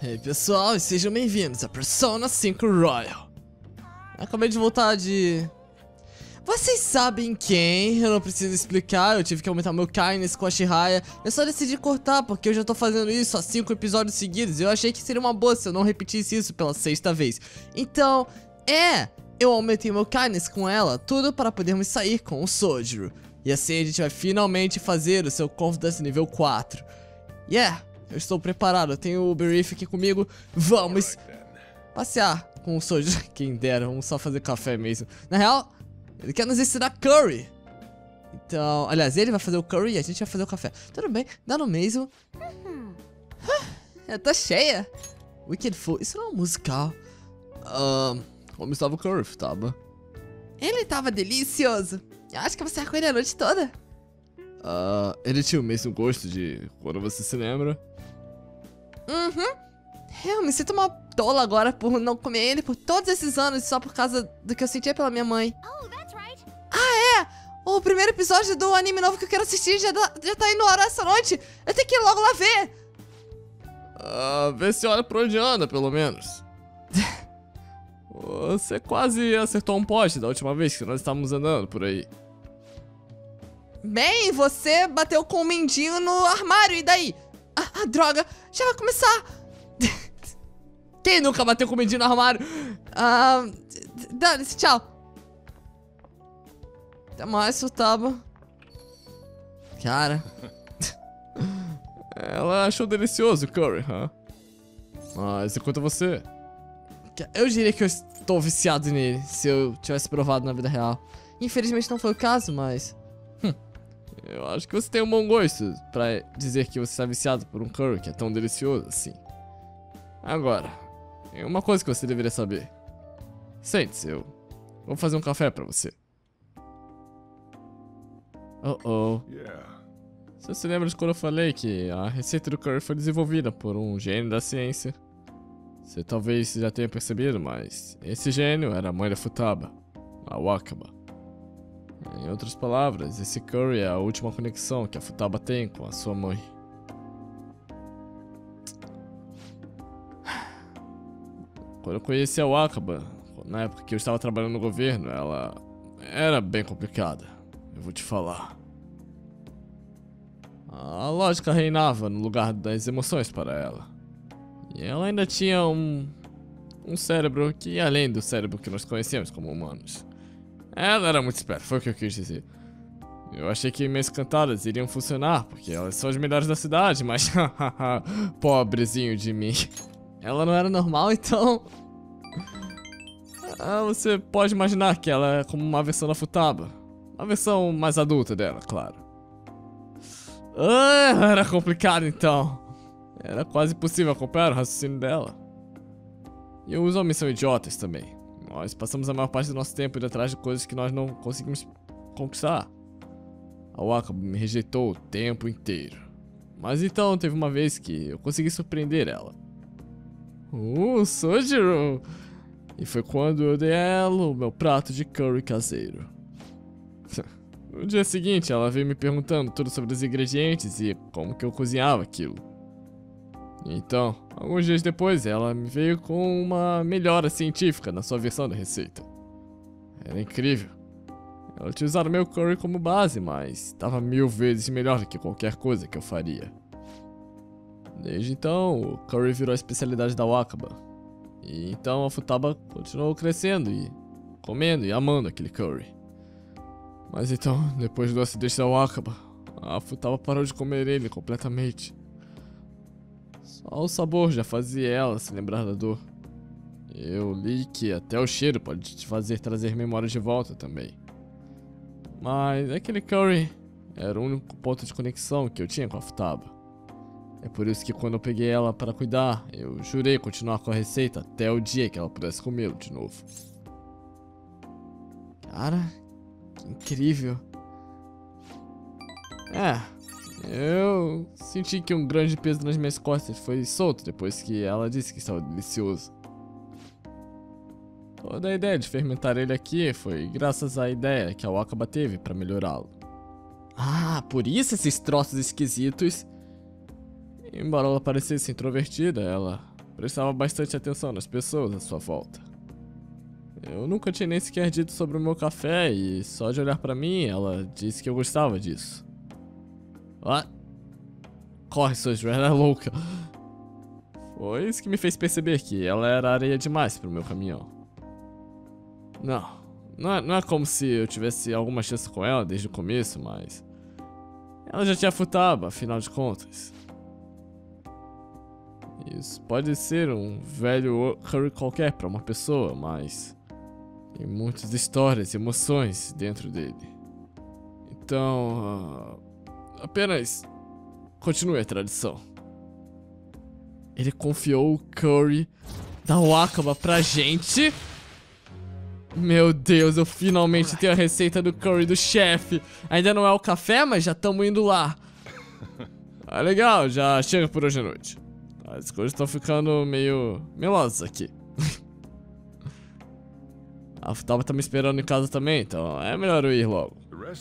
Ei pessoal, e sejam bem-vindos a Persona 5 Royal. Acabei de voltar de... Vocês sabem quem? Eu não preciso explicar, eu tive que aumentar meu kindness com a Shiraya. Eu só decidi cortar porque eu já tô fazendo isso há 5 episódios seguidos. Eu achei que seria uma boa se eu não repetisse isso pela 6ª vez. Então, eu aumentei meu kindness com ela, tudo para podermos sair com o Sojiro. E assim a gente vai finalmente fazer o seu Confidence nível 4. Eu estou preparado, eu tenho o Beriff aqui comigo. Vamos passear com o Sojiro. Quem dera, vamos só fazer café mesmo. Na real, ele quer nos ensinar curry. Então, aliás, ele vai fazer o curry e a gente vai fazer o café. Tudo bem, dá no mesmo. Eu tô cheia. Wicked Fool, isso não é um musical. Como estava o curry, tava? Ele tava delicioso. Eu acho que você vai com ele a noite toda. Ele tinha o mesmo gosto de quando você se lembra? Eu me sinto uma tola agora por não comer ele por todos esses anos só por causa do que eu sentia pela minha mãe. O primeiro episódio do anime novo que eu quero assistir já tá indo hora essa noite. Eu tenho que ir logo lá ver. Vê se olha pra onde anda, pelo menos. Você quase acertou um poste da última vez que nós estávamos andando por aí. Bem, você bateu com o mendinho no armário, e daí? Droga, já vai começar. Quem nunca bateu com o mendinho no armário? Dane-se, tchau. Até mais, Futaba. Cara. Ela achou delicioso o curry, Mas enquanto você... Eu diria que eu estou viciado nele, se eu tivesse provado na vida real. Infelizmente não foi o caso, mas... Eu acho que você tem um bom gosto pra dizer que você está viciado por um curry que é tão delicioso assim. Agora, tem uma coisa que você deveria saber. Sente-se, eu vou fazer um café pra você. Você se lembra de quando eu falei que a receita do curry foi desenvolvida por um gênio da ciência? Você talvez já tenha percebido, mas esse gênio era a mãe da Futaba, a Wakaba. Em outras palavras, esse curry é a última conexão que a Futaba tem com a sua mãe. Quando eu conheci a Wakaba, na época que eu estava trabalhando no governo, ela era bem complicada, eu vou te falar. A lógica reinava no lugar das emoções para ela. E ela ainda tinha um cérebro que ia além do cérebro que nós conhecemos como humanos. Ela era muito esperta, foi o que eu quis dizer. Eu achei que minhas cantadas iriam funcionar, porque elas são as melhores da cidade, mas... pobrezinho de mim. Ela não era normal, então... você pode imaginar que ela é como uma versão da Futaba. Uma versão mais adulta dela, claro. Era complicado, então. Era quase impossível acompanhar o raciocínio dela. E eu uso omissão idiotas também. Nós passamos a maior parte do nosso tempo indo atrás de coisas que nós não conseguimos conquistar. A Wakaba me rejeitou o tempo inteiro. Mas então teve uma vez que eu consegui surpreender ela. Sojiro! E foi quando eu dei a ela o meu prato de curry caseiro. No dia seguinte ela veio me perguntando tudo sobre os ingredientes e como que eu cozinhava aquilo. Então, alguns dias depois, ela me veio com uma melhora científica na sua versão da receita. Era incrível. Ela tinha usado meu curry como base, mas estava 1000 vezes melhor do que qualquer coisa que eu faria. Desde então, o curry virou a especialidade da Wakaba. E então a Futaba continuou crescendo e comendo e amando aquele curry. Mas então, depois do acidente da Wakaba, a Futaba parou de comer ele completamente. Só o sabor já fazia ela se lembrar da dor. Eu li que até o cheiro pode te fazer trazer memórias de volta também. Mas aquele curry era o único ponto de conexão que eu tinha com a Futaba. É por isso que quando eu peguei ela para cuidar, eu jurei continuar com a receita até o dia que ela pudesse comê-lo de novo. Cara, que incrível. Eu senti que um grande peso nas minhas costas foi solto depois que ela disse que estava delicioso. Toda a ideia de fermentar ele aqui foi graças à ideia que a Wakaba teve para melhorá-lo. Por isso esses troços esquisitos. Embora ela parecesse introvertida, ela prestava bastante atenção nas pessoas à sua volta. Eu nunca tinha nem sequer dito sobre o meu café e só de olhar pra mim, ela disse que eu gostava disso. Ah, corre, Soji, ela é louca. Foi isso que me fez perceber que ela era areia demais pro meu caminhão. Não é como se eu tivesse alguma chance com ela desde o começo, mas... ela já tinha futaba, afinal de contas. Isso pode ser um velho curry qualquer pra uma pessoa, mas... tem muitas histórias e emoções dentro dele. Então... apenas... continue a tradição. Ele confiou o curry da Wakaba pra gente. Meu Deus, eu finalmente tenho a receita do curry do chefe. Ainda não é o café, mas já estamos indo lá. Ah, legal, já chega por hoje à noite. As coisas estão ficando meio melosas aqui. A Futaba tá me esperando em casa também, então é melhor eu ir logo.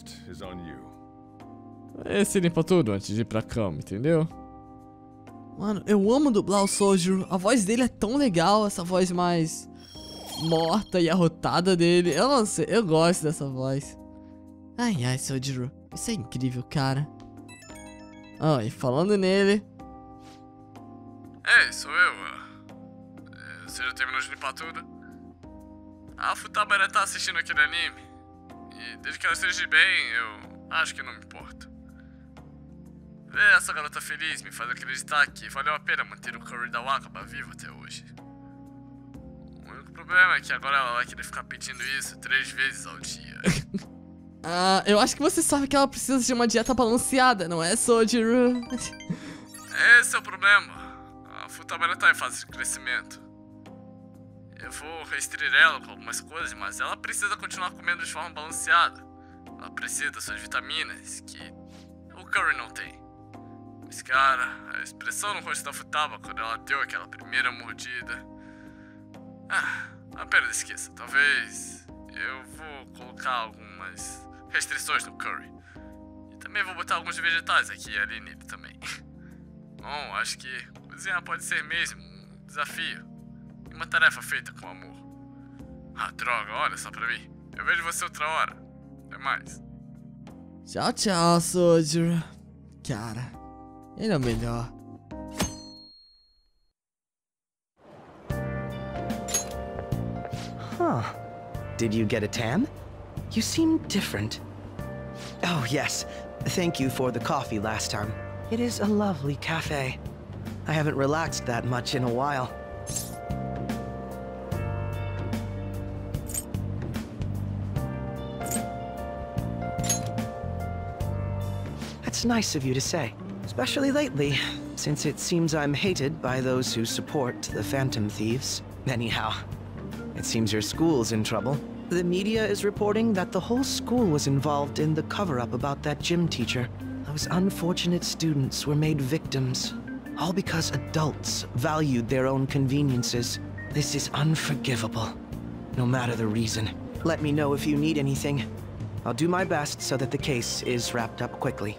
Esse limpa tudo antes de ir pra cama, entendeu? Mano, eu amo dublar o Sojiro. A voz dele é tão legal, essa voz mais morta e arrotada dele. Eu não sei, eu gosto dessa voz. Ai, ai, Sojiro. Isso é incrível, cara. Ah, e falando nele... Ei, sou eu. Você já terminou de limpar tudo? A Futaba ainda tá assistindo aquele anime. E desde que ela esteja bem, eu acho que não me importo. Ver essa garota feliz me faz acreditar que valeu a pena manter o curry da Wakaba vivo até hoje. O único problema é que agora ela vai querer ficar pedindo isso 3 vezes ao dia. Eu acho que você sabe que ela precisa de uma dieta balanceada, não é, Sojiro? Esse é o problema. A Futaba ainda tá em fase de crescimento. Eu vou restringir ela com algumas coisas, mas ela precisa continuar comendo de forma balanceada. Ela precisa das suas vitaminas, que o curry não tem. Mas, cara, a expressão no rosto da Futaba quando ela deu aquela primeira mordida... apenas esqueça. Talvez eu vou colocar algumas restrições no curry. E também vou botar alguns vegetais aqui e ali nele também. Bom, acho que cozinhar pode ser mesmo um desafio. E uma tarefa feita com amor. Droga, olha só pra mim. Eu vejo você outra hora. Até mais. Tchau, tchau, Sojiro. Cara, ele é o melhor. Huh. Did you get a tan? You seem different. Oh, yes. Thank you for the coffee last time. It is a lovely cafe. I haven't relaxed that much in a while. That's nice of you to say, especially lately, since it seems I'm hated by those who support the Phantom Thieves. Anyhow, it seems your school's in trouble. The media is reporting that the whole school was involved in the cover-up about that gym teacher. Those unfortunate students were made victims, all because adults valued their own conveniences. This is unforgivable, no matter the reason. Let me know if you need anything. I'll do my best so that the case is wrapped up quickly.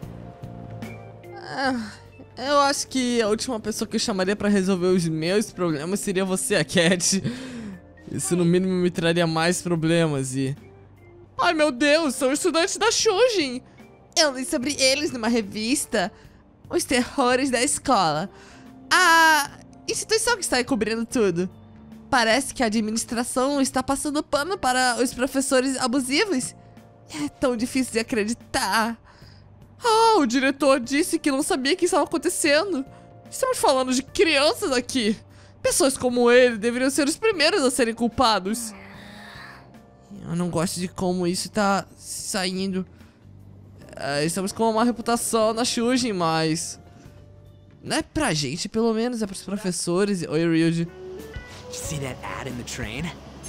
Eu acho que a última pessoa que eu chamaria pra resolver os meus problemas seria você, a Cat. Isso no mínimo me traria mais problemas e... Ai meu Deus, são estudantes da Shujin! Eu li sobre eles numa revista. Os terrores da escola. A instituição que está encobrindo tudo. Parece que a administração está passando pano para os professores abusivos. É tão difícil de acreditar. O diretor disse que não sabia o que estava acontecendo. Estamos falando de crianças aqui. Pessoas como ele deveriam ser os primeiros a serem culpados. Eu não gosto de como isso está saindo. Estamos com uma má reputação na Shujin, mas... não é pra gente, pelo menos, é pros professores. Oi, Ryuji. See that ad in the train?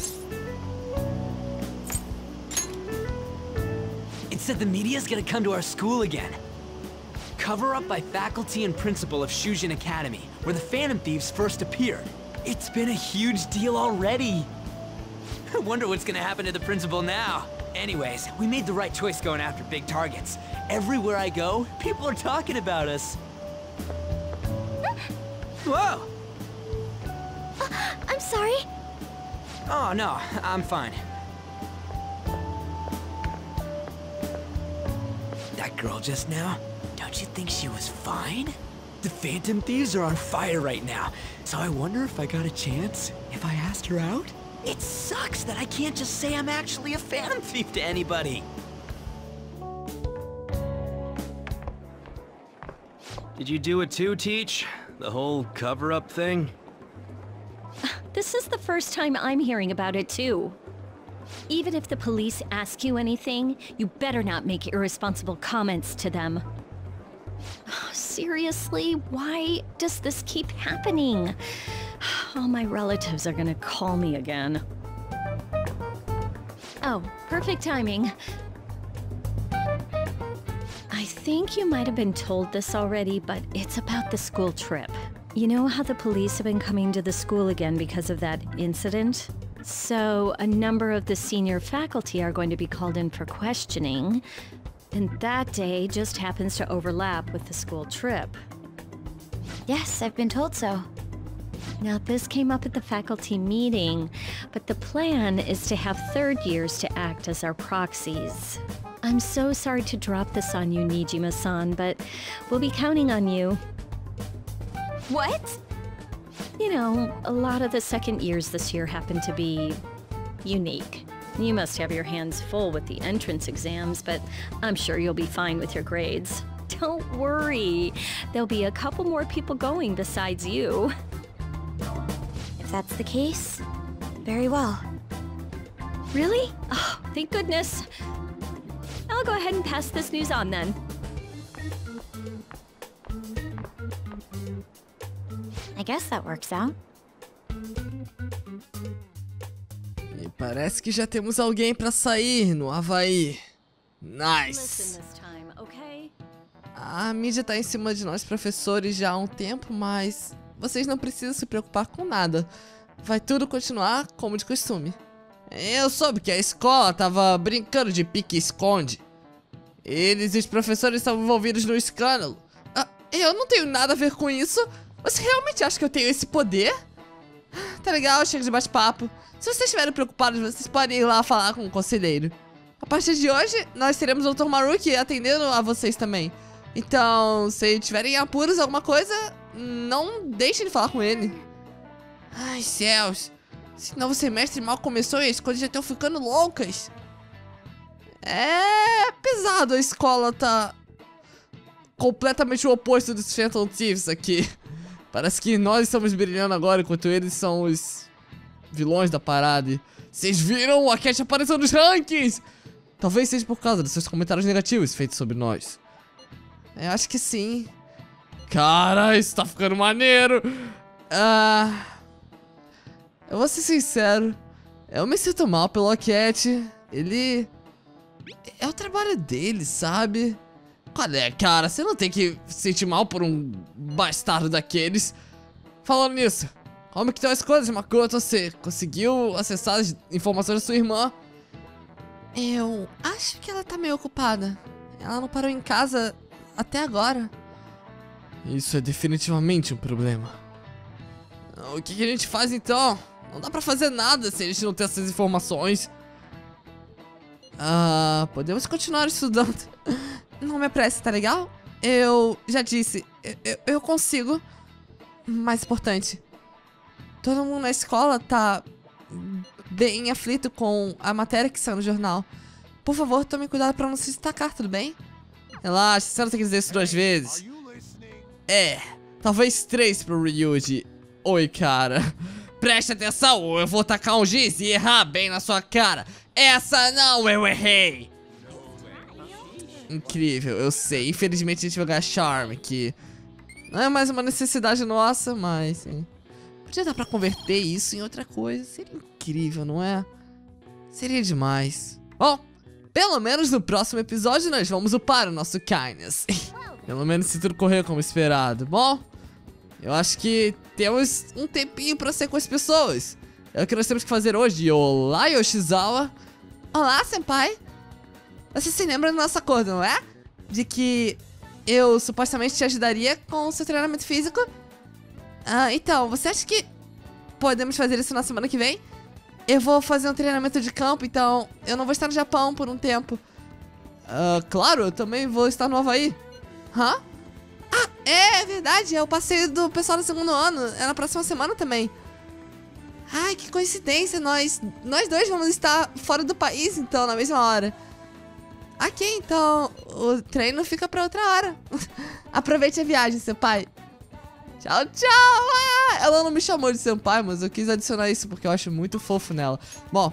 It said the media's gonna come to our school again. Cover up by faculty and principal of Shujin Academy, where the Phantom Thieves first appeared. It's been a huge deal already. I wonder what's gonna happen to the principal now. Anyways, we made the right choice going after big targets. Everywhere I go, people are talking about us. Whoa! Sorry? Oh, no, I'm fine. That girl just now, don't you think she was fine? The Phantom Thieves are on fire right now, so I wonder if I got a chance if I asked her out? It sucks that I can't just say I'm actually a Phantom Thief to anybody. Did you do it too, Teach? The whole cover-up thing? This is the first time I'm hearing about it, too. Even if the police ask you anything, you better not make irresponsible comments to them. Seriously, why does this keep happening? All my relatives are gonna call me again. Oh, perfect timing. I think you might have been told this already, but it's about the school trip. You know how the police have been coming to the school again because of that incident? So, a number of the senior faculty are going to be called in for questioning, and that day just happens to overlap with the school trip. Yes, I've been told so. Now, this came up at the faculty meeting, but the plan is to have third years to act as our proxies. I'm so sorry to drop this on you, Nijima-san, but we'll be counting on you. What? You know, a lot of the second years this year happen to be unique. You must have your hands full with the entrance exams, but I'm sure you'll be fine with your grades. Don't worry. There'll be a couple more people going besides you. If that's the case, very well. Really? Oh, thank goodness. I'll go ahead and pass this news on then. I guess that works out. E parece que já temos alguém pra sair no Havaí. Nice. Listen this time, okay? A mídia tá em cima de nós professores já há um tempo, mas vocês não precisam se preocupar com nada. Vai tudo continuar como de costume. Eu soube que a escola tava brincando de pique-esconde. Eles e os professores estavam envolvidos no escândalo. Eu não tenho nada a ver com isso. Você realmente acha que eu tenho esse poder? Tá legal, chega de bate-papo. Se vocês estiverem preocupados, vocês podem ir lá falar com o conselheiro. A partir de hoje, nós teremos o Dr. Maruki atendendo a vocês também. Então, se tiverem apuros, alguma coisa, não deixem de falar com ele. Ai, céus. Esse novo semestre mal começou e as coisas já estão ficando loucas. É pesado, a escola tá completamente o oposto dos Phantom Thieves aqui. Parece que nós estamos brilhando agora, enquanto eles são os vilões da parada. E vocês viram a Cat apareceu nos rankings? Talvez seja por causa dos seus comentários negativos feitos sobre nós. Eu acho que sim. Cara, isso tá ficando maneiro. Eu vou ser sincero. Eu me sinto mal pelo Cat. Ele... é o trabalho dele, sabe? Qual é, cara? Você não tem que se sentir mal por um bastardo daqueles. Falando nisso, como que estão as coisas, Makoto? Você conseguiu acessar as informações da sua irmã? Eu acho que ela tá meio ocupada. Ela não parou em casa até agora. Isso é definitivamente um problema. O que a gente faz então? Não dá pra fazer nada se a gente não tem essas informações. Podemos continuar estudando. Não me apresse, tá legal? Eu já disse, eu consigo. Mais importante, todo mundo na escola tá bem aflito com a matéria que saiu no jornal. Por favor, tome cuidado pra não se destacar, tudo bem? Relaxa, você não tem que dizer isso 2 vezes. Talvez 3 pro Ryuji. Oi, cara. Preste atenção ou eu vou tacar um giz e errar bem na sua cara. Essa não, eu errei. Incrível, eu sei. Infelizmente a gente vai ganhar Charme, que não é mais uma necessidade nossa, mas sim. Podia dar pra converter isso em outra coisa. Seria incrível, não é? Seria demais. Bom, pelo menos no próximo episódio nós vamos upar o nosso Kindness. Pelo menos se tudo correr como esperado. Bom, eu acho que temos um tempinho pra ser com as pessoas. É o que nós temos que fazer hoje. Olá, Yoshizawa. Olá, senpai. Você se lembra do nosso acordo, não é? De que eu supostamente te ajudaria com o seu treinamento físico? Então, você acha que podemos fazer isso na semana que vem. Eu vou fazer um treinamento de campo, então eu não vou estar no Japão por um tempo. Claro, eu também vou estar no Havaí. Hã? Ah, é verdade, é o passeio do pessoal do segundo ano. É na próxima semana também. Ai, que coincidência, nós dois vamos estar fora do país, então, na mesma hora. Ok, então, o treino fica pra outra hora. Aproveite a viagem, senpai. Tchau, tchau! Ela não me chamou de senpai, mas eu quis adicionar isso porque eu acho muito fofo nela. Bom,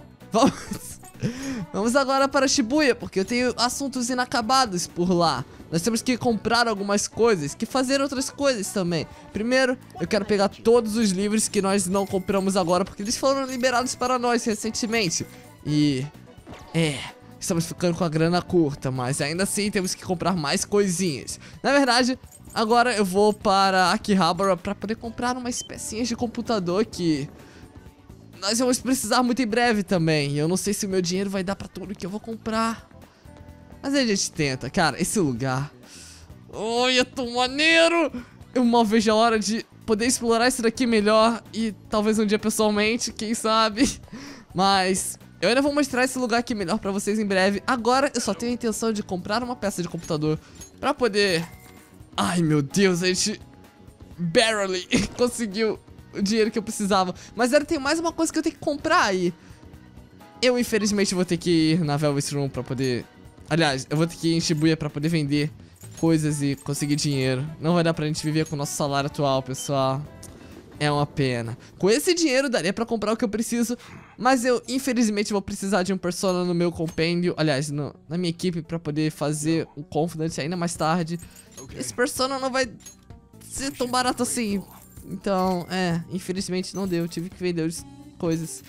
vamos agora para Shibuya, porque eu tenho assuntos inacabados por lá. Nós temos que comprar algumas coisas, que fazer outras coisas também. Primeiro, eu quero pegar todos os livros que nós não compramos agora, porque eles foram liberados para nós recentemente. E... estamos ficando com a grana curta, mas ainda assim temos que comprar mais coisinhas. Na verdade, agora eu vou para Akihabara para poder comprar umas pecinhas de computador que nós vamos precisar muito em breve também. E eu não sei se o meu dinheiro vai dar para tudo que eu vou comprar. Mas a gente tenta, cara, esse lugar. Oi, é tão maneiro! Eu mal vejo a hora de poder explorar isso daqui melhor. E talvez um dia pessoalmente, quem sabe. Mas eu ainda vou mostrar esse lugar aqui melhor pra vocês em breve. Agora eu só tenho a intenção de comprar uma peça de computador pra poder... Ai, meu Deus, a gente barely conseguiu o dinheiro que eu precisava. Mas ainda tem mais uma coisa que eu tenho que comprar aí. Eu, infelizmente, vou ter que ir na Velvet Room pra poder... Aliás, eu vou ter que ir em Shibuya pra poder vender coisas e conseguir dinheiro. Não vai dar pra gente viver com o nosso salário atual, pessoal. É uma pena. Com esse dinheiro daria pra comprar o que eu preciso, mas eu, infelizmente, vou precisar de um persona no meu compêndio. Aliás, na minha equipe pra poder fazer um Confidant ainda mais tarde. Esse persona não vai ser tão barato assim. Então, infelizmente não deu. Tive que vender as coisas.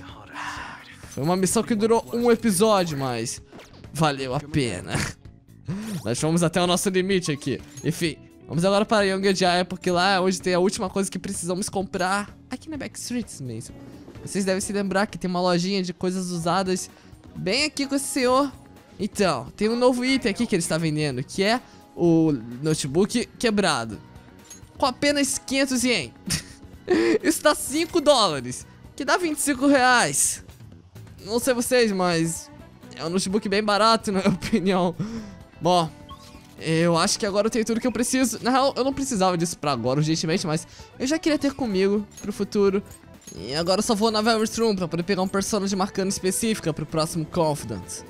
Foi uma missão que durou um episódio, mas... valeu a pena. Nós fomos até o nosso limite aqui. Enfim, vamos agora para Yongejaya, porque lá é onde tem a última coisa que precisamos comprar. Aqui na Backstreets mesmo. Vocês devem se lembrar que tem uma lojinha de coisas usadas bem aqui com esse senhor. Então, tem um novo item aqui que ele está vendendo, que é o notebook quebrado. Com apenas 500 ien. Isso dá 5 dólares, que dá 25 reais. Não sei vocês, mas... é um notebook bem barato, na minha opinião. Bom, eu acho que agora eu tenho tudo que eu preciso. Na real, eu não precisava disso pra agora, urgentemente, mas eu já queria ter comigo pro futuro. E agora eu só vou na Velvet Room pra poder pegar um personagem marcando específica pro próximo Confidant.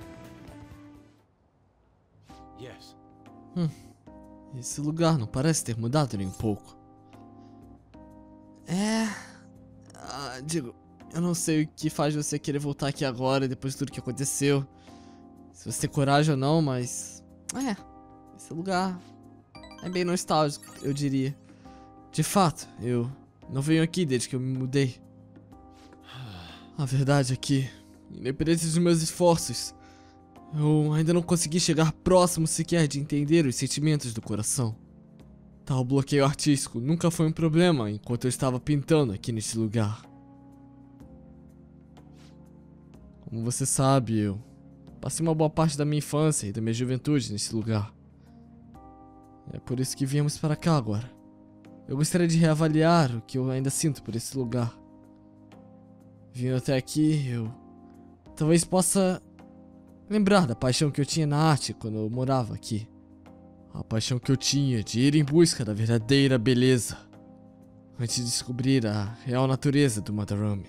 Esse lugar não parece ter mudado nem um pouco. Digo... eu não sei o que faz você querer voltar aqui agora, depois de tudo que aconteceu. Se você tem coragem ou não, mas... esse lugar é bem nostálgico, eu diria. De fato, eu não venho aqui desde que eu me mudei. A verdade é que, independente dos meus esforços, eu ainda não consegui chegar próximo sequer de entender os sentimentos do coração. Tal bloqueio artístico nunca foi um problema enquanto eu estava pintando aqui neste lugar. Como você sabe, eu passei uma boa parte da minha infância e da minha juventude nesse lugar. É por isso que viemos para cá agora. Eu gostaria de reavaliar o que eu ainda sinto por esse lugar. Vindo até aqui, eu talvez possa lembrar da paixão que eu tinha na arte quando eu morava aqui. A paixão que eu tinha de ir em busca da verdadeira beleza, antes de descobrir a real natureza do Madarame.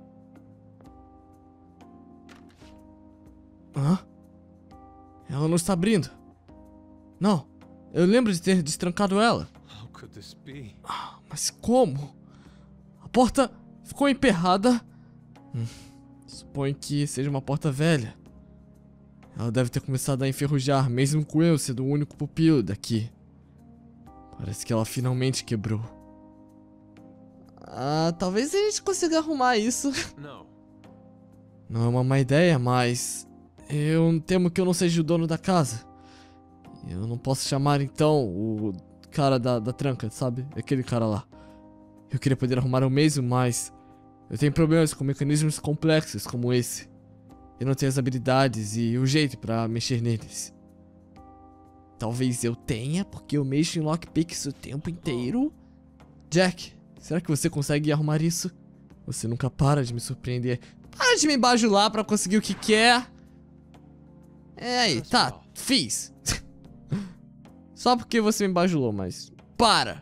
Hã? Ela não está abrindo. Não, eu lembro de ter destrancado ela. Mas como? A porta ficou emperrada. Suponho que seja uma porta velha. Ela deve ter começado a enferrujar, mesmo com eu sendo o único pupilo daqui. Parece que ela finalmente quebrou. Talvez a gente consiga arrumar isso. Não é uma má ideia, mas... eu temo que eu não seja o dono da casa. Eu não posso chamar, então, o cara da tranca, sabe? Aquele cara lá. Eu queria poder arrumar o mesmo, mas... eu tenho problemas com mecanismos complexos como esse. Eu não tenho as habilidades e o jeito pra mexer neles. Talvez eu tenha, porque eu mexo em lockpicks o tempo inteiro. Jack, Será que você consegue arrumar isso? Você nunca para de me surpreender. Para de me bajular pra conseguir o que quer. É aí, tá, fiz. Só porque você me bajulou, mas para.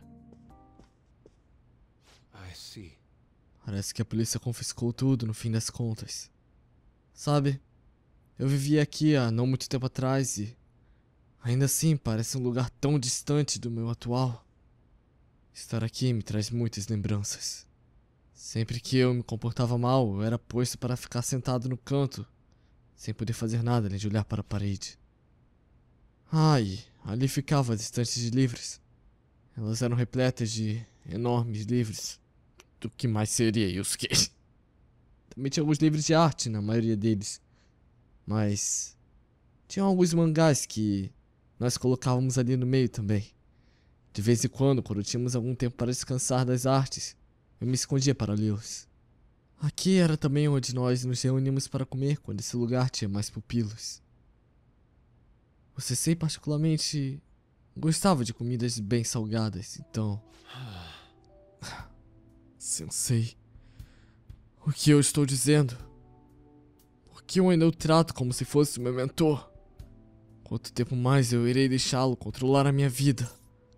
Parece que a polícia confiscou tudo no fim das contas. Sabe, eu vivia aqui há não muito tempo atrás e ainda assim parece um lugar tão distante do meu atual. Estar aqui me traz muitas lembranças. Sempre que eu me comportava mal, eu era posto para ficar sentado no canto, sem poder fazer nada além de olhar para a parede. Ai, ali ficava as estantes de livros. Elas eram repletas de enormes livros. Do que mais seria Yusuke? Também tinha alguns livros de arte na maioria deles. Mas tinha alguns mangás que nós colocávamos ali no meio também. De vez em quando tínhamos algum tempo para descansar das artes, eu me escondia para lê-los. Aqui era também onde nós nos reuníamos para comer quando esse lugar tinha mais pupilos. O Sensei particularmente gostava de comidas bem salgadas, então... Sensei, o que eu estou dizendo? Por que eu ainda o trato como se fosse meu mentor? Quanto tempo mais eu irei deixá-lo controlar a minha vida?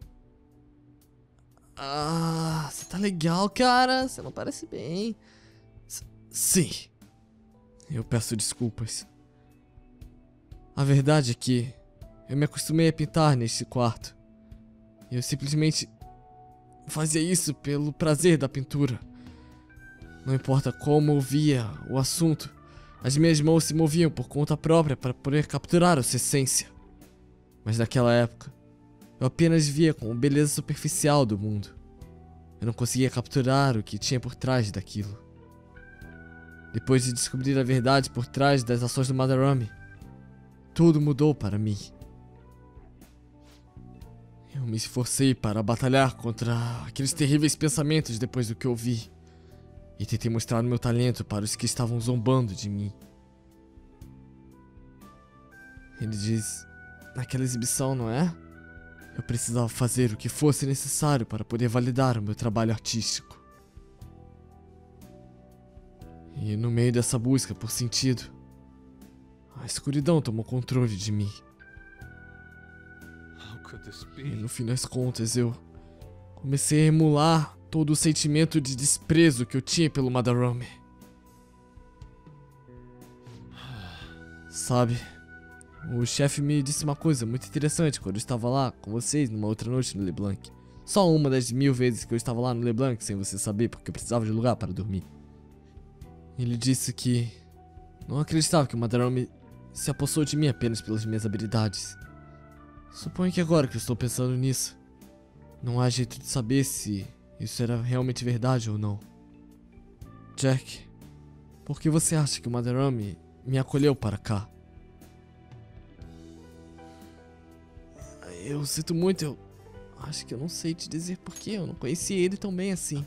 Ah, você tá legal, cara. Você não parece bem. Sim. Eu peço desculpas. A verdade é que eu me acostumei a pintar neste quarto. E eu simplesmente fazia isso pelo prazer da pintura. Não importa como eu via o assunto, as minhas mãos se moviam por conta própria para poder capturar a sua essência. Mas naquela época, eu apenas via como beleza superficial do mundo. Eu não conseguia capturar o que tinha por trás daquilo. Depois de descobrir a verdade por trás das ações do Madarame, tudo mudou para mim. Eu me esforcei para batalhar contra aqueles terríveis pensamentos depois do que eu vi. E tentei mostrar meu talento para os que estavam zombando de mim. Ele diz, naquela exibição, não é? Eu precisava fazer o que fosse necessário para poder validar o meu trabalho artístico. E no meio dessa busca por sentido, a escuridão tomou controle de mim. E no fim das contas eu comecei a emular todo o sentimento de desprezo que eu tinha pelo Madarame. Sabe, o chefe me disse uma coisa muito interessante quando eu estava lá com vocês numa outra noite no LeBlanc. Só uma das 1000 vezes que eu estava lá no LeBlanc sem você saber, porque eu precisava de lugar para dormir. Ele disse que não acreditava que o Madarame se apossou de mim apenas pelas minhas habilidades. Suponho que agora que eu estou pensando nisso, não há jeito de saber se isso era realmente verdade ou não. Jack, por que você acha que o Madarame me acolheu para cá? Eu sinto muito, eu acho que eu não sei te dizer porquê, eu não conheci ele tão bem assim.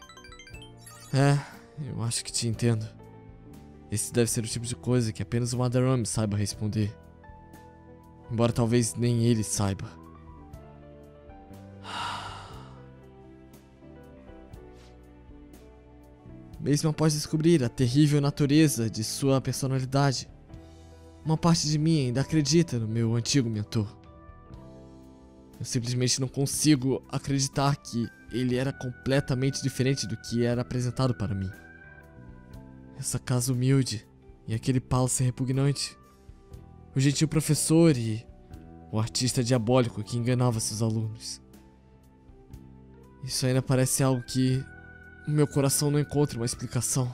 Eu acho que te entendo. Esse deve ser o tipo de coisa que apenas o Madarame saiba responder. Embora talvez nem ele saiba. Mesmo após descobrir a terrível natureza de sua personalidade, uma parte de mim ainda acredita no meu antigo mentor. Eu simplesmente não consigo acreditar que ele era completamente diferente do que era apresentado para mim. Essa casa humilde e aquele palácio repugnante. O gentil professor e o artista diabólico que enganava seus alunos. Isso ainda parece algo que o meu coração não encontra uma explicação.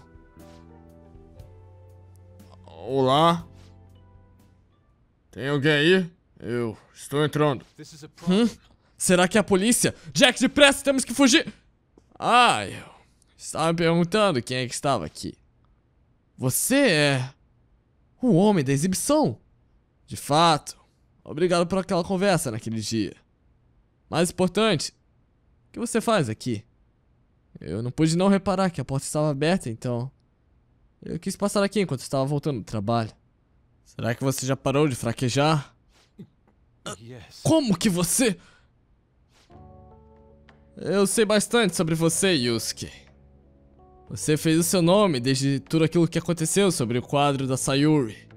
Olá? Tem alguém aí? Eu estou entrando. Será que é a polícia? Jack, depressa, temos que fugir! Ah, eu estava me perguntando quem é que estava aqui. Você é o homem da exibição. De fato. Obrigado por aquela conversa naquele dia. Mais importante, o que você faz aqui? Eu não pude não reparar que a porta estava aberta, então eu quis passar aqui enquanto estava voltando do trabalho. Será que você já parou de fraquejar? Como que você... Eu sei bastante sobre você, Yusuke. Você fez o seu nome desde tudo aquilo que aconteceu sobre o quadro da Sayuri.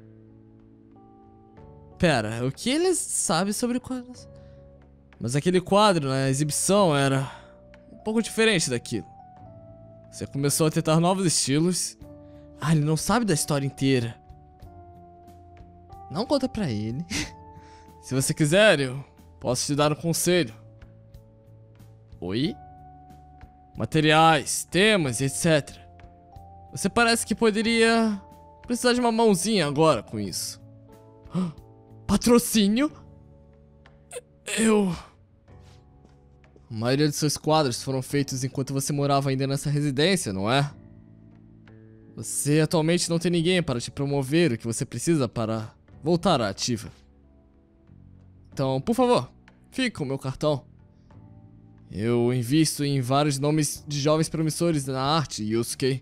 Pera, o que ele sabe sobre o quadro? Mas aquele quadro na exibição era um pouco diferente daquilo. Você começou a tentar novos estilos. Ah, ele não sabe da história inteira. Não conta pra ele. Se você quiser, eu posso te dar um conselho. Oi? Materiais, temas, etc. Você parece que poderia precisar de uma mãozinha agora com isso. Patrocínio? A maioria de seus quadros foram feitos enquanto você morava ainda nessa residência, não é? Você atualmente não tem ninguém para te promover o que você precisa para voltar à ativa. Então, por favor, fique com o meu cartão. Eu invisto em vários nomes de jovens promissores na arte, Yusuke.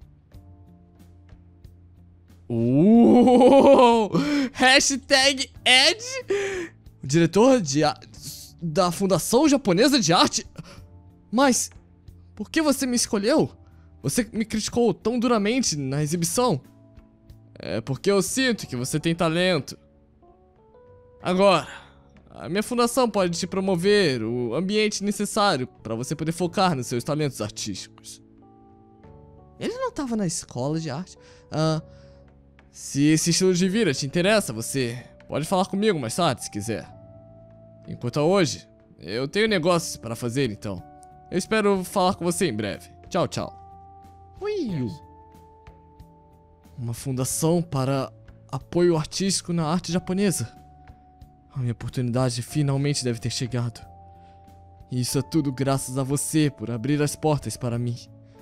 Hashtag Ed, o diretor da Fundação Japonesa de Arte. Mas, por que você me escolheu? Você me criticou tão duramente na exibição. É porque eu sinto que você tem talento. Agora, a minha fundação pode te promover o ambiente necessário para você poder focar nos seus talentos artísticos. Ele não estava na escola de arte. Se esse estilo de vida te interessa, você pode falar comigo mais tarde, se quiser. Enquanto a hoje, eu tenho negócios para fazer, então. Eu espero falar com você em breve. Tchau, tchau. Ui. Uma fundação para apoio artístico na arte japonesa. A minha oportunidade finalmente deve ter chegado. E isso é tudo graças a você por abrir as portas para mim.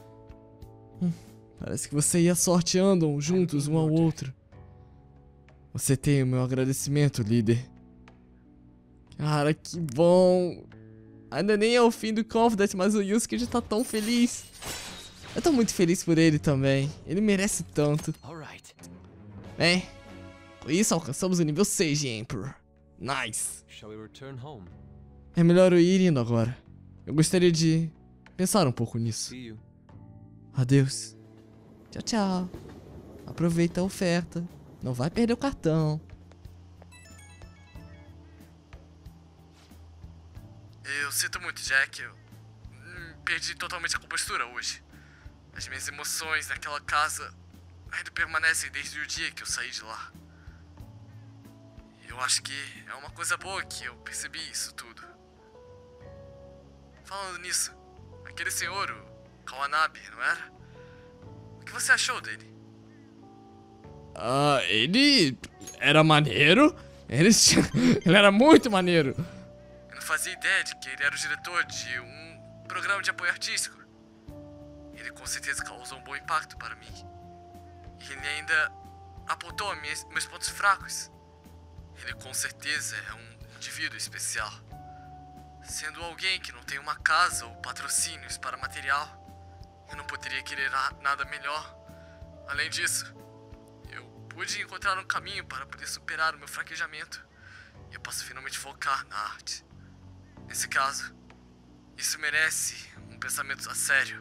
Parece que você e a sorte andam juntos um ao outro. Você tem o meu agradecimento, líder. Cara, que bom. Ainda nem é o fim do Confident, mas o Yusuke já tá tão feliz. Eu tô muito feliz por ele também. Ele merece tanto. Bem, com isso alcançamos o nível 6 de Emperor. Nice. É melhor eu ir indo agora. Eu gostaria de pensar um pouco nisso. Adeus. Tchau, tchau. Aproveita a oferta. Não vai perder o cartão. Eu sinto muito, Jack. Eu perdi totalmente a compostura hoje. As minhas emoções naquela casa ainda permanecem desde o dia que eu saí de lá. Eu acho que é uma coisa boa que eu percebi isso tudo. Falando nisso, aquele senhor, o Kawanabe, não era? O que você achou dele? Ele era maneiro. Ele era muito maneiro. Eu não fazia ideia de que ele era o diretor de um programa de apoio artístico. Ele com certeza causou um bom impacto para mim. E ele ainda apontou meus pontos fracos. Ele com certeza é um indivíduo especial. Sendo alguém que não tem uma casa ou patrocínios para material, eu não poderia querer nada melhor. Além disso, eu pude encontrar um caminho para poder superar o meu fraquejamento. E eu posso finalmente focar na arte. Nesse caso, isso merece um pensamento a sério.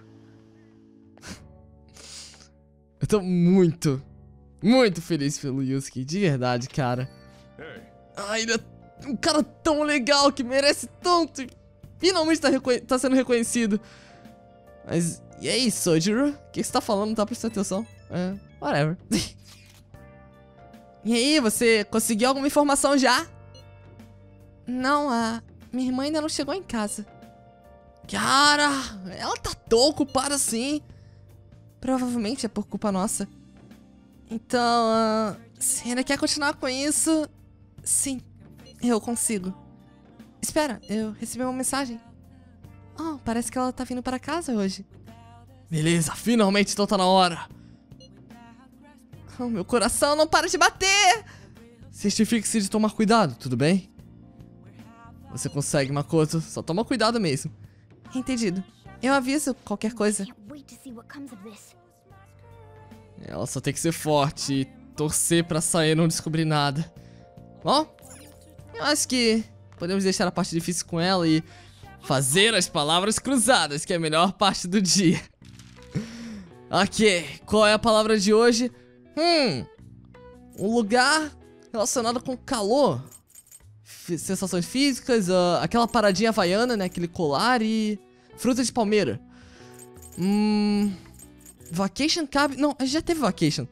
Eu tô muito feliz pelo Yusuke, de verdade, cara. Ele é um cara tão legal que merece tanto e finalmente tá sendo reconhecido. Mas, e aí, Sojiro? O que você tá falando? Não tá prestando atenção? Whatever. E aí, você conseguiu alguma informação já? Não, minha irmã ainda não chegou em casa. Cara, ela tá tão ocupada assim. Provavelmente é por culpa nossa. Então, se ainda quer continuar com isso... Sim, eu consigo. Espera, eu recebi uma mensagem. Oh, parece que ela tá vindo para casa hoje. Beleza, finalmente então tá na hora. Oh, meu coração não para de bater. Certifique-se de tomar cuidado, tudo bem? Você consegue, Makoto, só toma cuidado mesmo. Entendido. Eu aviso qualquer coisa. Ela só tem que ser forte e torcer pra sair e não descobrir nada. Bom, eu acho que podemos deixar a parte difícil com ela e Fazer as palavras cruzadas, que é a melhor parte do dia. Ok, qual é a palavra de hoje? Um lugar relacionado com calor. Sensações físicas, aquela paradinha havaiana, né? Aquele colar e... fruta de palmeira. Vacation Cabin... Não, a gente já teve Vacation.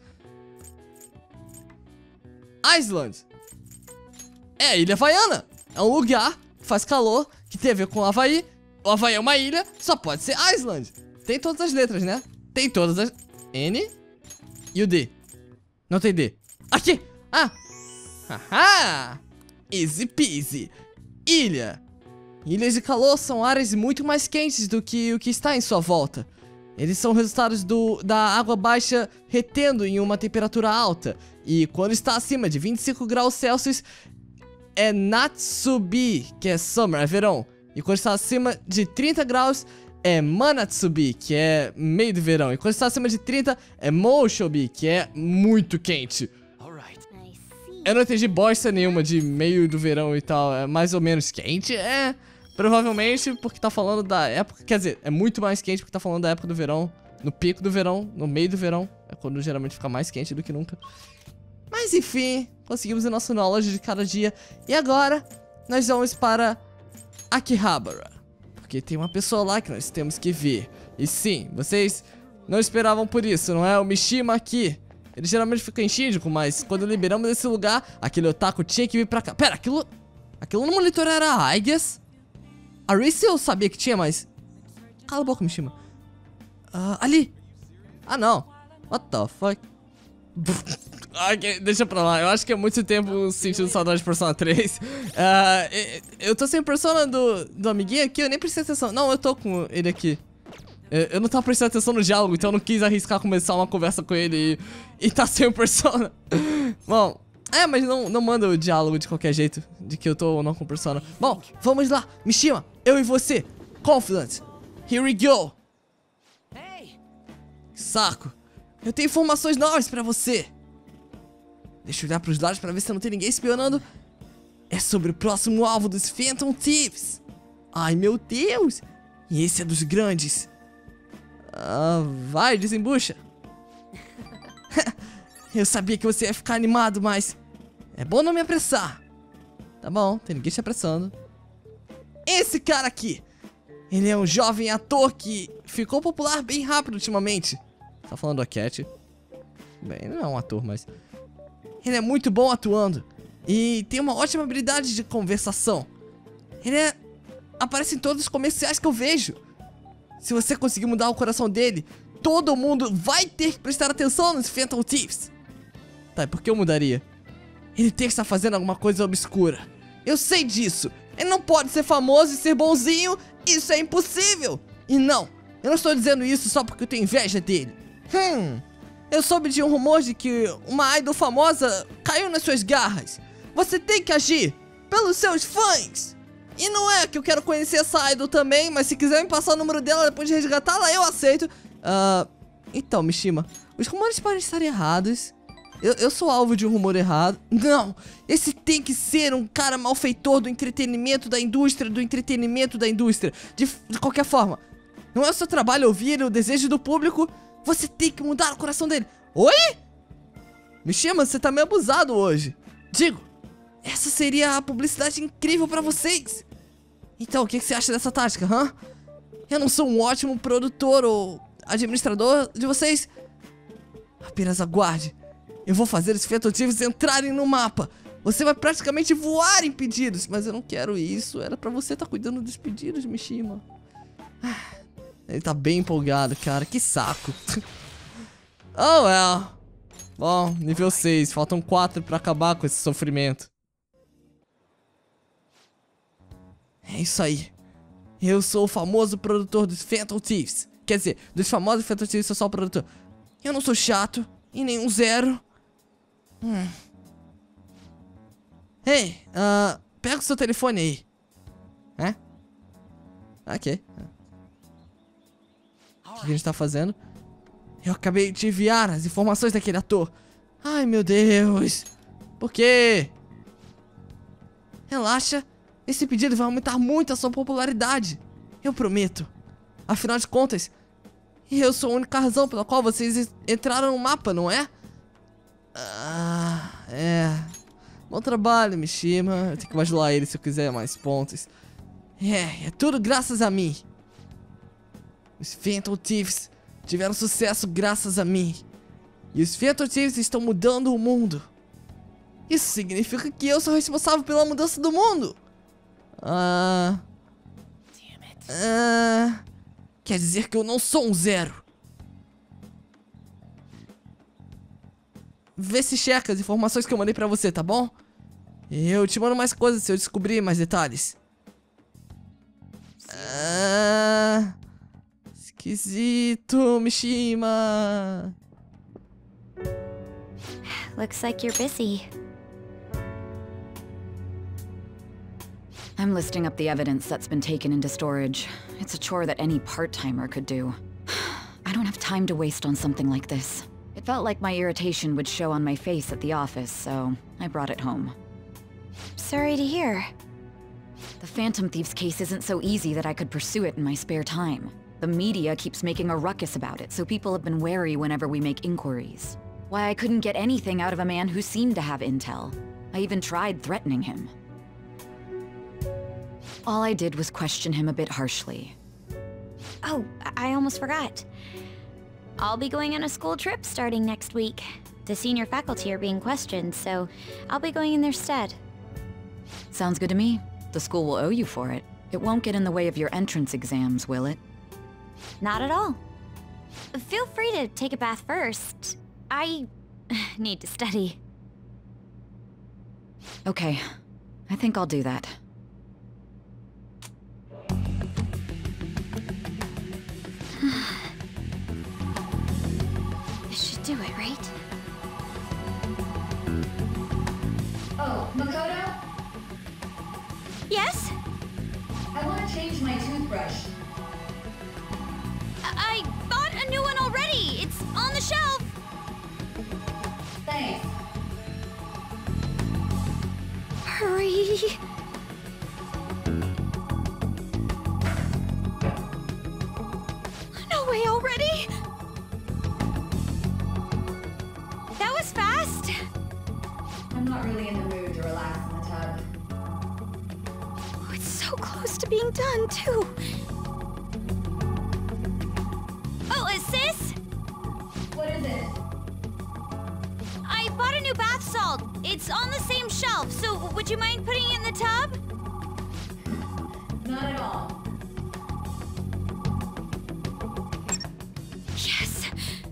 Island. É, ilha havaiana. É um lugar que faz calor, que tem a ver com o Havaí. O Havaí é uma ilha, só pode ser Island. Tem todas as letras, né? Tem todas as... N e o D. Não tem D. Aqui! Ah! Haha! Easy peasy. Ilha. Ilhas de calor são áreas muito mais quentes do que o que está em sua volta. Eles são resultados da água baixa retendo em uma temperatura alta. E quando está acima de 25 graus Celsius, é Natsubi, que é summer, é verão. E quando está acima de 30 graus, é Manatsubi, que é meio do verão. E quando está acima de 30, é Moshobi, que é muito quente. Eu não entendi bosta nenhuma de meio do verão e tal. É mais ou menos quente, é... Provavelmente porque tá falando da época... Quer dizer, é muito mais quente porque tá falando da época do verão. No pico do verão, no meio do verão. É quando geralmente fica mais quente do que nunca. Mas enfim, conseguimos o nosso knowledge de cada dia. E agora, nós vamos para Akihabara. Porque tem uma pessoa lá que nós temos que ver. E sim, vocês não esperavam por isso, não é? O Mishima aqui. Ele geralmente fica em Shinjuku, mas quando liberamos esse lugar, aquele otaku tinha que vir pra cá. Pera, aquilo no monitor era a Aigis? A Reese eu sabia que tinha, mas... Cala a boca, Mishima. Ali. Ah, não. What the fuck? Ok, deixa pra lá. Eu acho que é muito tempo sentindo saudade de Persona 3. Eu tô sem Persona do amiguinho aqui, eu nem prestei atenção. Não, eu tô com ele aqui. Eu não tava prestando atenção no diálogo, então eu não quis arriscar começar uma conversa com ele e tá sem o Persona. Bom, mas não manda o diálogo de qualquer jeito, de que eu tô ou não com Persona. Bom, vamos lá, Mishima, eu e você, Confident, here we go. Saco, eu tenho informações novas pra você. Deixa eu olhar pros lados pra ver se não tem ninguém espionando. É sobre o próximo alvo dos Phantom Thieves. Ai, meu Deus, e esse é dos grandes. Vai, desembucha. Eu sabia que você ia ficar animado, mas é bom não me apressar. Tá bom, tem ninguém te apressando. Esse cara aqui, ele é um jovem ator que ficou popular bem rápido ultimamente. Tá falando da Cat? Bem, ele não é um ator, mas... Ele é muito bom atuando e tem uma ótima habilidade de conversação. Ele aparece em todos os comerciais que eu vejo. Se você conseguir mudar o coração dele, todo mundo vai ter que prestar atenção nos Phantom Thieves. Tá, e por que eu mudaria? Ele tem que estar fazendo alguma coisa obscura. Eu sei disso. Ele não pode ser famoso e ser bonzinho. Isso é impossível. E não, eu não estou dizendo isso só porque eu tenho inveja dele. Eu soube de um rumor de que uma idol famosa caiu nas suas garras. Você tem que agir pelos seus fãs. E não é que eu quero conhecer essa idol também, mas se quiser me passar o número dela depois de resgatá-la, eu aceito. Então, Mishima, os rumores podem estar errados. Eu sou alvo de um rumor errado. Não, esse tem que ser um cara malfeitor do entretenimento da indústria, de qualquer forma. Não é o seu trabalho ouvir o desejo do público. Você tem que mudar o coração dele. Oi? Mishima, você tá meio abusado hoje. Digo, essa seria a publicidade incrível pra vocês. Então, o que você acha dessa tática, hã? Eu não sou um ótimo produtor ou administrador de vocês. Apenas aguarde. Eu vou fazer os Phantom Thieves entrarem no mapa. Você vai praticamente voar em pedidos. Mas eu não quero isso. Era pra você estar cuidando dos pedidos, Mishima. Ele tá bem empolgado, cara. Que saco. Oh, well. Bom, nível 6. Faltam 4 pra acabar com esse sofrimento. É isso aí. Eu sou o famoso produtor dos Phantom Thieves. Quer dizer, dos famosos Phantom Thieves eu sou só o produtor. Eu não sou chato. E nenhum zero. Ei, pega o seu telefone aí. Ok. O que a gente tá fazendo? Eu acabei de enviar as informações daquele ator. Ai, meu Deus. Por quê? Relaxa. Esse pedido vai aumentar muito a sua popularidade. Eu prometo. Afinal de contas, eu sou a única razão pela qual vocês entraram no mapa, não é? Bom trabalho, Mishima. Eu tenho que bajular ele se eu quiser mais pontos. É tudo graças a mim. Os Phantom Thieves tiveram sucesso graças a mim. E os Phantom Thieves estão mudando o mundo. Isso significa que eu sou responsável pela mudança do mundo. Quer dizer que eu não sou um zero. Vê se checa as informações que eu mandei pra você, tá bom? Eu te mando mais coisas se eu descobrir mais detalhes. Esquisito, Mishima. Looks like you're busy. I'm listing up the evidence that's been taken into storage. It's a chore that any part-timer could do. I don't have time to waste on something like this. It felt like my irritation would show on my face at the office, so I brought it home. Sorry to hear. The Phantom Thieves case isn't so easy that I could pursue it in my spare time. The media keeps making a ruckus about it, so people have been wary whenever we make inquiries. Why I couldn't get anything out of a man who seemed to have intel. I even tried threatening him. All I did was question him a bit harshly. Oh, I almost forgot. I'll be going on a school trip starting next week. The senior faculty are being questioned, so I'll be going in their stead. Sounds good to me. The school will owe you for it. It won't get in the way of your entrance exams, will it? Not at all. Feel free to take a bath first. I need to study. Okay, I think I'll do that. This should do it, right? Oh, Makoto? Yes? I want to change my toothbrush. I bought a new one already. It's on the shelf. Thanks. Hurry. No way already? That was fast. I'm not really in the mood to relax in the tub. Oh, it's so close to being done, too. Oh, sis? What is it? I bought a new bath salt. It's on the same shelf, so would you mind putting it in the tub? Not at all. Yes.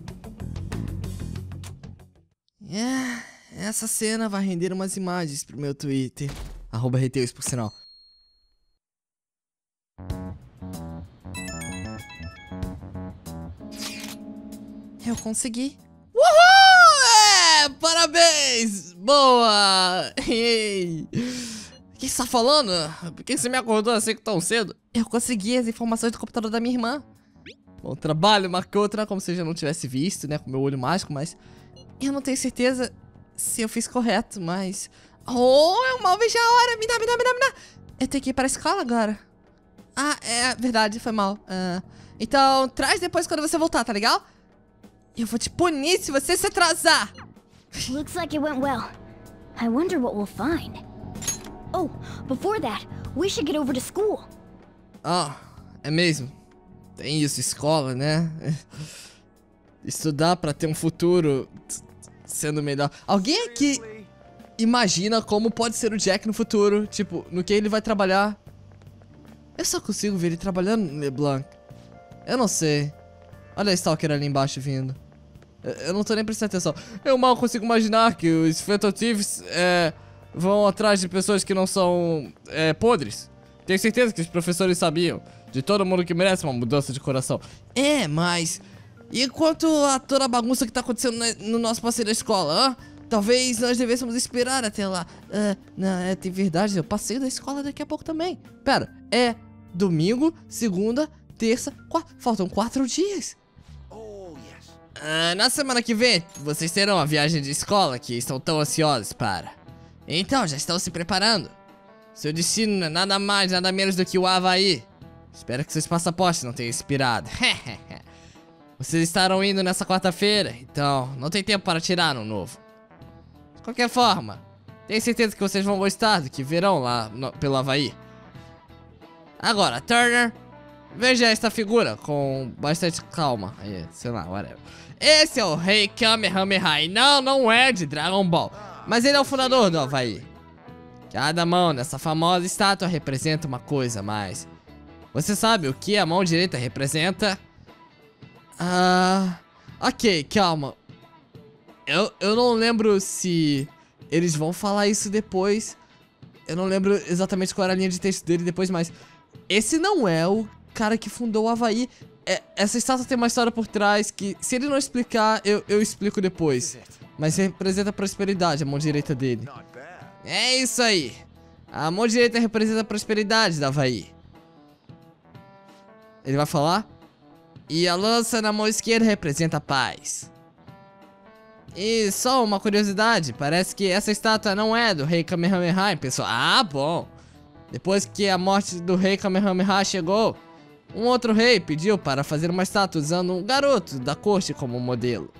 Essa cena vai render umas imagens pro meu Twitter. @Reteus, por sinal. Eu consegui. Uhul! Parabéns! Boa! Ei! O que você tá falando? Por que você me acordou assim tão cedo? Eu consegui as informações do computador da minha irmã. Bom trabalho, Makoto, como se eu já não tivesse visto, né? Com meu olho mágico, mas... eu não tenho certeza se eu fiz correto, mas... oh, eu mal vejo a hora! Me dá! Eu tenho que ir para a escola agora. Ah, é verdade, foi mal. Então, traz depois quando você voltar, tá legal? Eu vou te punir se você se atrasar. Looks like it went well. I wonder what we'll find. Oh, before that, we should get over to school. Ah, é mesmo. Tem isso, escola, né? Estudar pra ter um futuro sendo melhor. Alguém aqui imagina como pode ser o Jack no futuro? Tipo, no que ele vai trabalhar? Eu só consigo ver ele trabalhando no LeBlanc. Eu não sei. Olha a Stalker ali embaixo vindo. Eu não tô nem prestando atenção. Eu mal consigo imaginar que os Phantom Thieves vão atrás de pessoas que não são podres. Tenho certeza que os professores sabiam de todo mundo que merece uma mudança de coração. Mas... e quanto a toda a bagunça que tá acontecendo no nosso passeio da escola, talvez nós devêssemos esperar até lá. Não, tem verdade, eu passeio da escola daqui a pouco também. Pera, é domingo, segunda, terça, quarta. Faltam 4 dias. Na semana que vem, vocês terão a viagem de escola que estão tão ansiosos para. Então, já estão se preparando. Seu destino não é nada mais, nada menos do que o Havaí. Espero que seus passaportes não tenham expirado. Vocês estarão indo nessa quarta-feira, então não tem tempo para tirar um novo. De qualquer forma, tenho certeza que vocês vão gostar do que verão lá pelo Havaí. Agora, Turner, veja esta figura com bastante calma. Aí, sei lá, whatever. Esse é o Rei Kamehameha. Não, não é de Dragon Ball, mas ele é o fundador do Havaí. Cada mão nessa famosa estátua representa uma coisa a mais. Você sabe o que a mão direita representa? Ok, calma. Eu não lembro se eles vão falar isso depois. Eu não lembro exatamente qual era a linha de texto dele depois, mas esse não é o cara que fundou o Havaí. Essa estátua tem uma história por trás que, se ele não explicar, eu explico depois. Mas representa a prosperidade, a mão direita dele. É isso aí. A mão direita representa a prosperidade da Havaí. Ele vai falar? E a lança na mão esquerda representa a paz. E só uma curiosidade, parece que essa estátua não é do Rei Kamehameha, pessoal. Ah, bom. Depois que a morte do Rei Kamehameha chegou, um outro rei pediu para fazer uma estátua usando um garoto da corte como modelo.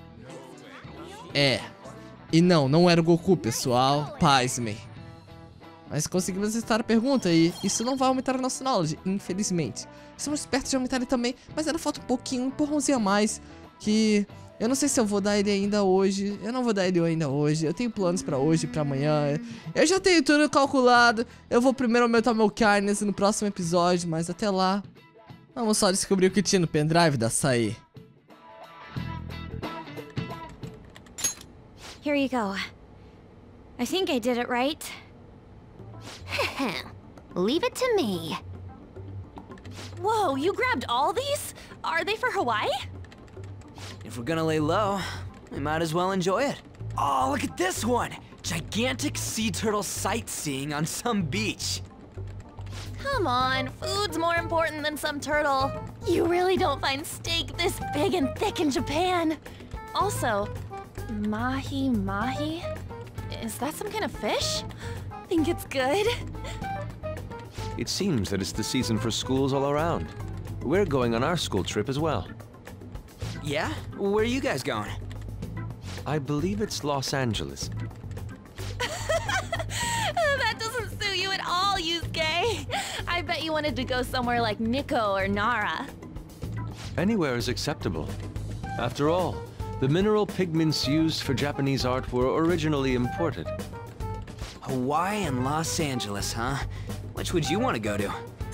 E não era o Goku, pessoal. Pasmem. Mas conseguimos acertar a pergunta e isso não vai aumentar a nossa knowledge, infelizmente. Estamos perto de aumentar ele também, mas ainda falta um pouquinho, um empurrãozinho a mais, que eu não sei se eu vou dar ele ainda hoje. Eu não vou dar ele ainda hoje. Eu tenho planos pra hoje, pra amanhã. Eu já tenho tudo calculado. Eu vou primeiro aumentar meu kindness no próximo episódio, mas até lá, vamos só descobrir o que tinha no pendrive da Sae. Here you go. I think I did it right. Leave it to me. Whoa, you grabbed all these? Are they for Hawaii? If we're gonna lay low, we might as well enjoy it. Oh, look at this one! Gigantic sea turtle sightseeing on some beach. Come on, food's more important than some turtle. You really don't find steak this big and thick in Japan. Also, mahi-mahi? Is that some kind of fish? Think it's good? It seems that it's the season for schools all around. We're going on our school trip as well. Yeah? Where are you guys going? I believe it's Los Angeles. That doesn't suit you at all, Yusuke. I bet you wanted to go somewhere like Nikko or Nara. Anywhere is acceptable. After all, the mineral pigments used for Japanese art were originally imported. Hawaii and Los Angeles, huh? Which would you want to go to?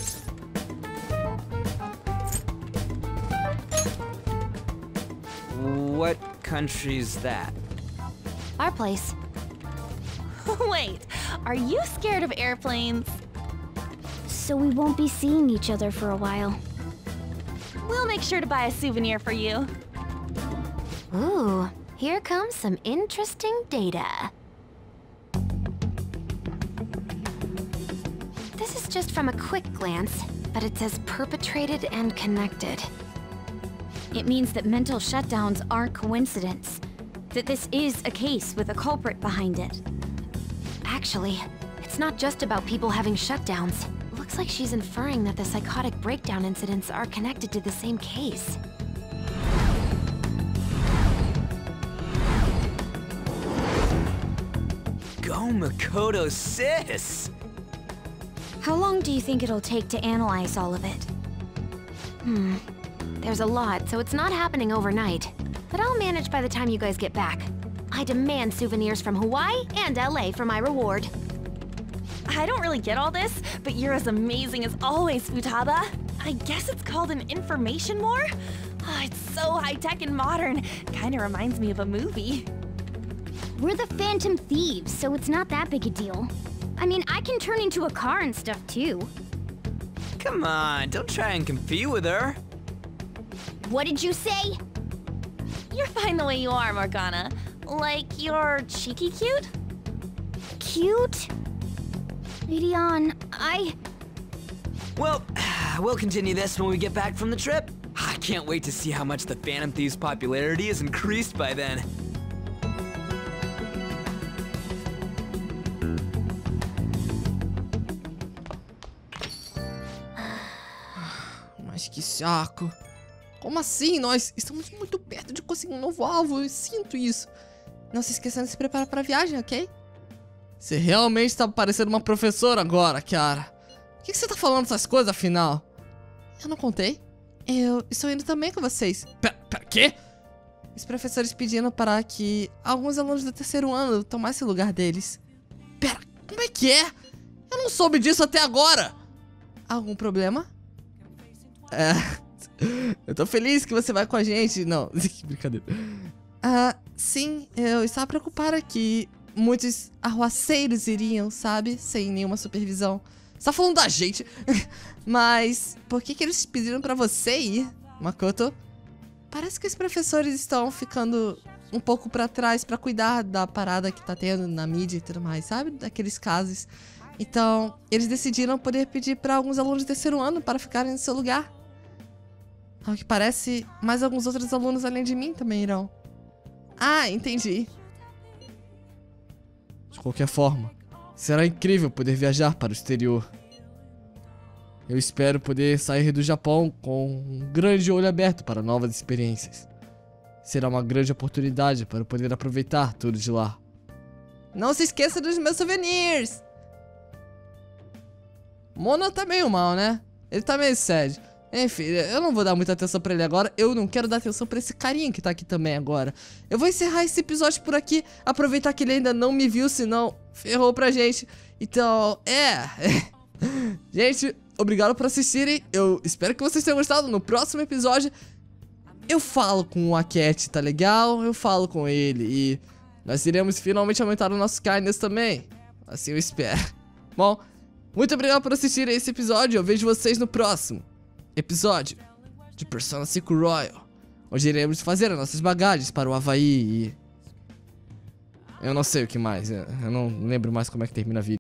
What country's that? Our place. Wait, are you scared of airplanes? So we won't be seeing each other for a while. We'll make sure to buy a souvenir for you. Ooh, here comes some interesting data. This is just from a quick glance, but it says perpetrated and connected. It means that mental shutdowns aren't coincidence. That this is a case with a culprit behind it. Actually, it's not just about people having shutdowns. Looks like she's inferring that the psychotic breakdown incidents are connected to the same case. Go Makoto, sis! How long do you think it'll take to analyze all of it? There's a lot, so it's not happening overnight. But I'll manage by the time you guys get back. I demand souvenirs from Hawaii and LA for my reward. I don't really get all this, but you're as amazing as always, Futaba. I guess it's called an information war? Oh, it's so high-tech and modern. Kinda reminds me of a movie. We're the Phantom Thieves, so it's not that big a deal. I mean, I can turn into a car and stuff too. Come on, don't try and compete with her. What did you say? You're fine the way you are, Morgana. Like, you're cheeky cute? Cute? Midian, Well, we'll continue this when we get back from the trip. I can't wait to see how much the Phantom Thieves' popularity has increased by then. Que saco. Como assim? Nós estamos muito perto de conseguir um novo alvo, eu sinto isso. Não se esqueçam de se preparar para a viagem, ok? Você realmente tá parecendo uma professora agora, Kiara. Por que você tá falando essas coisas, afinal? Eu não contei. Eu estou indo também com vocês. Pera, quê? Os professores pediram para que alguns alunos do terceiro ano tomassem o lugar deles. Pera, como é que é? Eu não soube disso até agora. Algum problema? Eu tô feliz que você vai com a gente. Não, que brincadeira. Sim, eu estava preocupada que muitos arruaceiros iriam, sabe? Sem nenhuma supervisão. Você tá falando da gente? Mas por que eles pediram pra você ir, Makoto? Parece que os professores estão ficando um pouco pra trás pra cuidar da parada que tá tendo na mídia e tudo mais, sabe? Daqueles casos. Então, eles decidiram poder pedir pra alguns alunos do terceiro ano para ficarem no seu lugar. Ao que parece, mais alguns outros alunos além de mim também irão. Ah, entendi. De qualquer forma, será incrível poder viajar para o exterior. Eu espero poder sair do Japão com um grande olho aberto para novas experiências. Será uma grande oportunidade para poder aproveitar tudo de lá. Não se esqueça dos meus souvenirs! Mono tá meio mal, né? Ele tá meio sad. Enfim, eu não vou dar muita atenção pra ele agora. Eu não quero dar atenção pra esse carinha que tá aqui também agora. Eu vou encerrar esse episódio por aqui. Aproveitar que ele ainda não me viu, senão ferrou pra gente. Então, gente, obrigado por assistirem. Eu espero que vocês tenham gostado. No próximo episódio eu falo com o Akechi, tá legal? Eu falo com ele e nós iremos finalmente aumentar o nosso kindness também. Assim eu espero. Bom, muito obrigado por assistirem esse episódio. Eu vejo vocês no próximo episódio de Persona 5 Royal, onde iremos fazer as nossas bagagens para o Havaí e... eu não sei o que mais, eu não lembro mais como é que termina a vida.